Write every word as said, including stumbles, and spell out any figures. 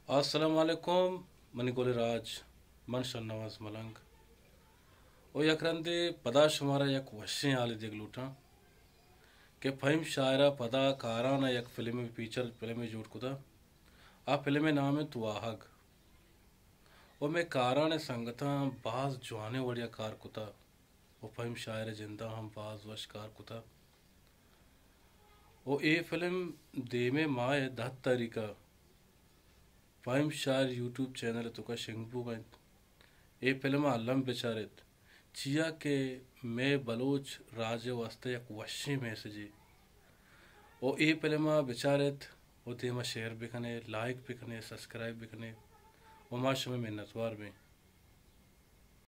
अस्सलामुअलैकुम मनी गोले राज मन शन्नवास मलंग ओ यकरंदे पदा शुमारा यक वश्य आले देख लूटा के फहिम शायरा पदा काराना यक फिल्म फीचर फिल्म जूट कुदा आ फिल्म नाम है तुआहग ओ मैं काराने संगता बाज जवाने वड़िया कार कुता ओ फहिम शायर जिंदा हम बाज वश कार कुता ओ ए फिल्म देमे माए दह तरीका फाइम शायर यूट्यूब चैनल तुका शिंगपू गए ए फिल्म अल्लम बेचारित चिया के मैं बलोच राजे वास्ते एक वशी मैसेजी ओ ए फिल्म बेचारित ओ तेमा शेयर बिकने लाइक बिकने सब्सक्राइब बिकने ओ माशमे मिन्नतवार में